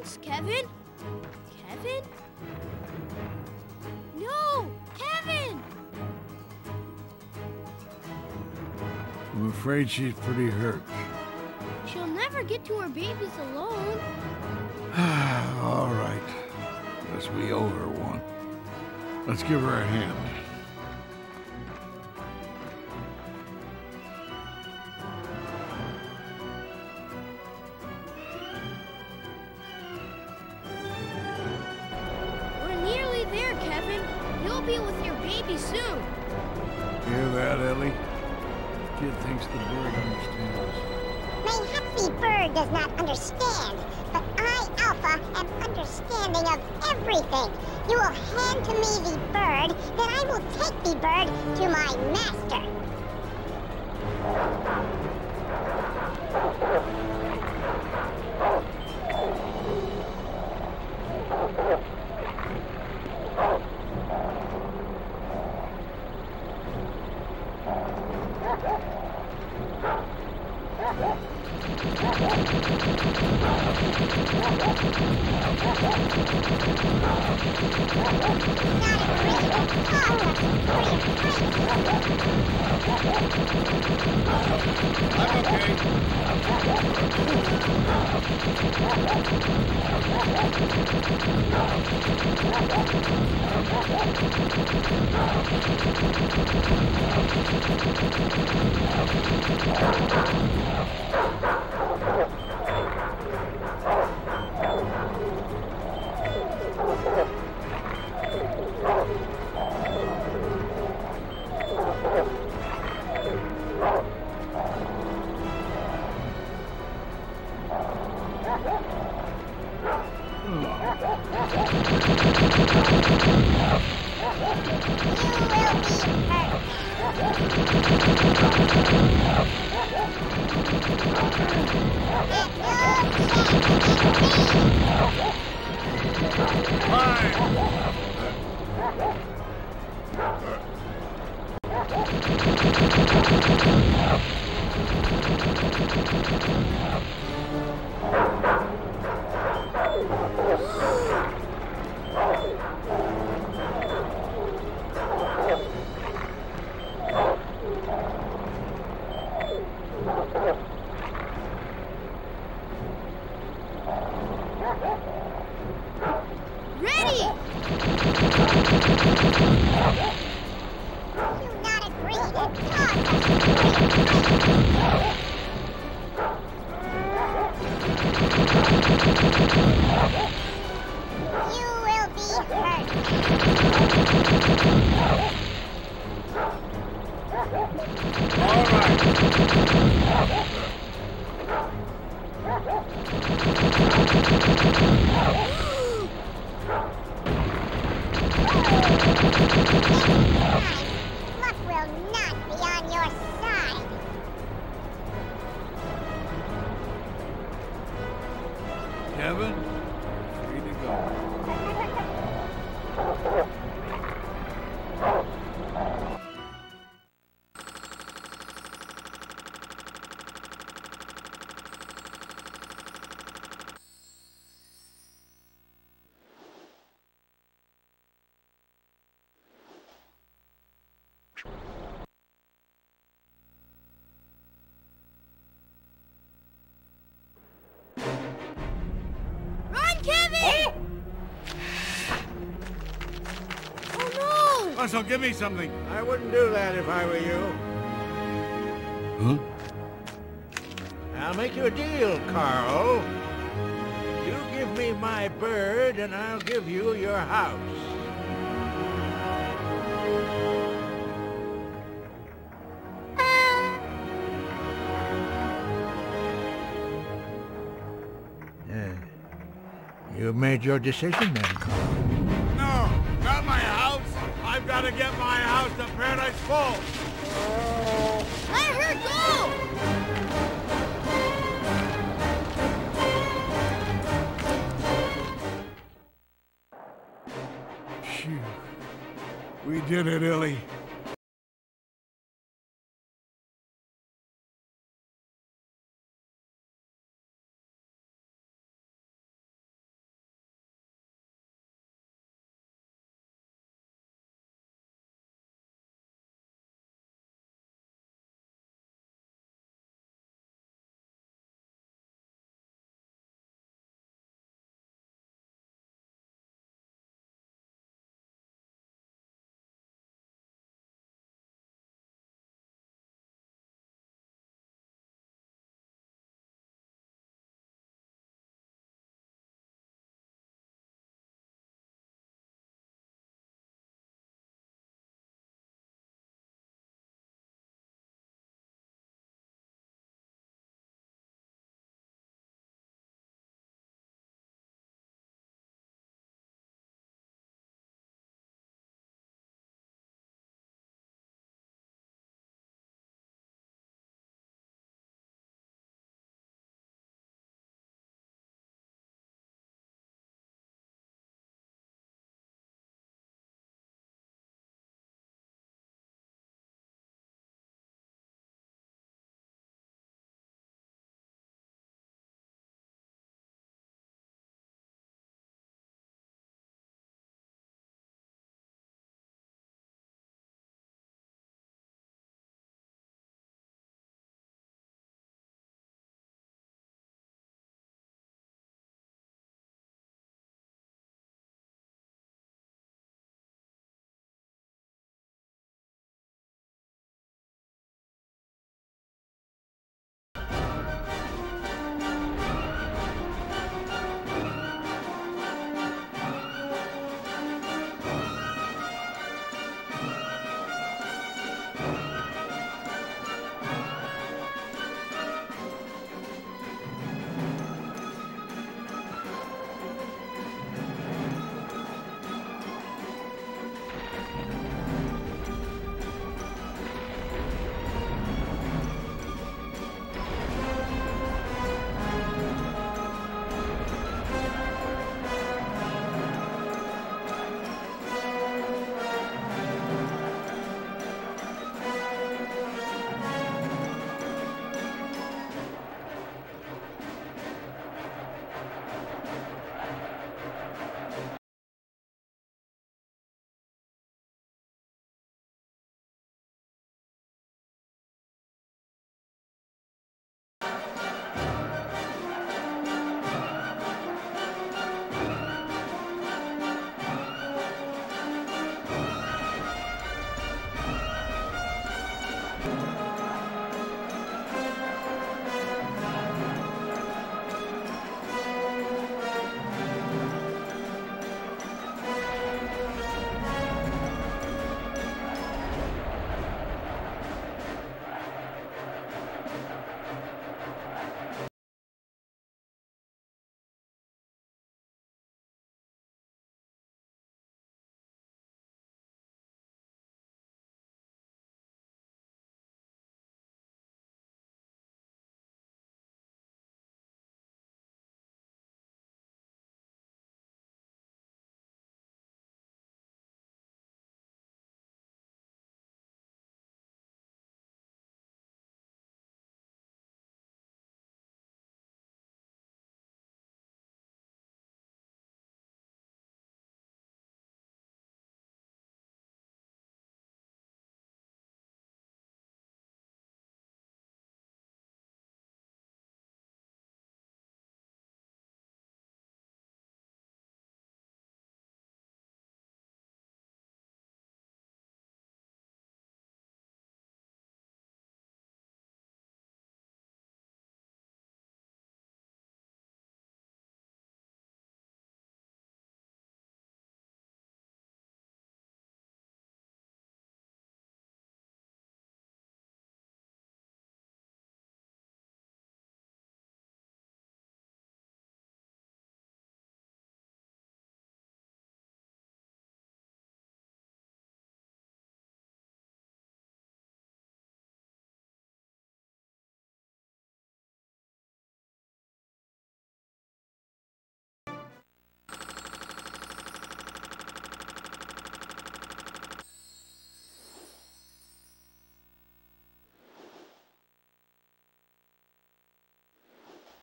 Thanks, Kevin. Kevin? No! Kevin! I'm afraid she's pretty hurt. She'll never get to her babies alone. All right. Guess we owe her one. Let's give her a hand. We're nearly there, Kevin. You'll be with your baby soon. Hear that, Ellie? Kid thinks the bird understands. Mayhaps the bird does not understand, but I, Alpha, am understanding of everything. You will hand to me the bird, then I will take the bird to my master. Kevin, free to go. So give me something. I wouldn't do that if I were you. Huh? I'll make you a deal, Carl. You give me my bird, and I'll give you your house. You've made your decision then, Carl. No, not my house. I've got to get my house to Paradise Falls. Let her go! Phew. We did it, Ellie.